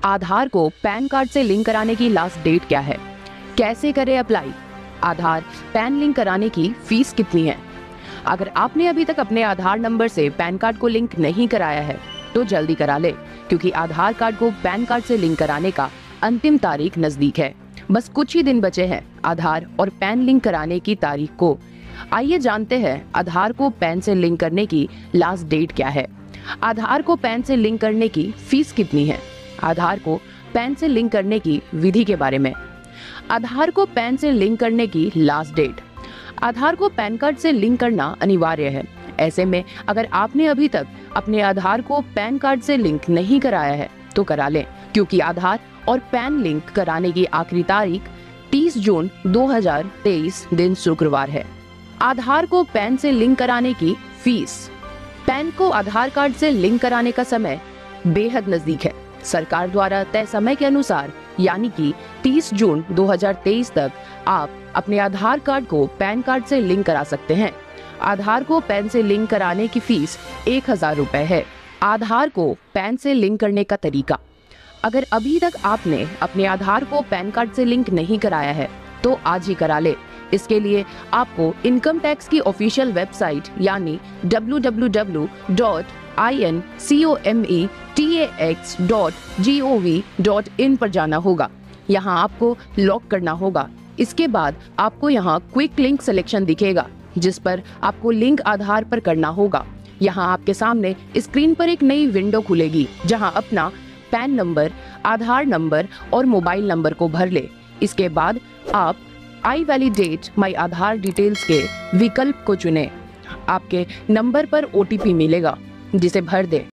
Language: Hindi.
आधार को पैन कार्ड से लिंक कराने की लास्ट डेट क्या है? कैसे करें अप्लाई? आधार पैन लिंक कराने की फीस कितनी है? अगर आपने अभी तक अपने आधार नंबर से पैन कार्ड को लिंक नहीं कराया है तो जल्दी करा ले, क्योंकि आधार कार्ड को पैन कार्ड से लिंक कराने का अंतिम तारीख नजदीक है। बस कुछ ही दिन बचे हैं आधार और पैन लिंक कराने की तारीख को। आइए जानते हैं आधार को पैन से लिंक करने की लास्ट डेट क्या है। आधार को पैन से लिंक करने की फीस कितनी है? आधार को पैन से लिंक करने की विधि के बारे में। आधार को पैन से लिंक करने की लास्ट डेट। आधार को पैन कार्ड से लिंक करना अनिवार्य है। ऐसे में अगर आपने अभी तक अपने आधार को पैन कार्ड से लिंक नहीं कराया है तो करा लें, क्योंकि आधार और पैन लिंक कराने की आखिरी तारीख 30 जून 2023 दिन शुक्रवार है। आधार को पैन से लिंक कराने की फीस। पैन को आधार कार्ड से लिंक कराने का समय बेहद नजदीक है। सरकार द्वारा तय समय के अनुसार यानी कि 30 जून 2023 तक आप अपने आधार कार्ड को पैन कार्ड से लिंक करा सकते हैं। आधार को पैन से लिंक कराने की फीस 1000 रुपए है। आधार को पैन से लिंक करने का तरीका। अगर अभी तक आपने अपने आधार को पैन कार्ड से लिंक नहीं कराया है तो आज ही करा ले। इसके लिए आपको इनकम टैक्स की ऑफिशियल वेबसाइट यानी www.incometax.gov.in पर जाना होगा। यहाँ आपको लॉक करना होगा। इसके बाद आपको यहाँ क्विक लिंक सिलेक्शन दिखेगा, जिस पर आपको लिंक आधार पर करना होगा। यहाँ आपके सामने स्क्रीन पर एक नई विंडो खुलेगी, जहाँ अपना पैन नंबर, आधार नंबर और मोबाइल नंबर को भर ले। इसके बाद आप आई वैलिडेट माई आधार डिटेल्स के विकल्प को चुनें। आपके नंबर पर OTP मिलेगा, जिसे भर दें।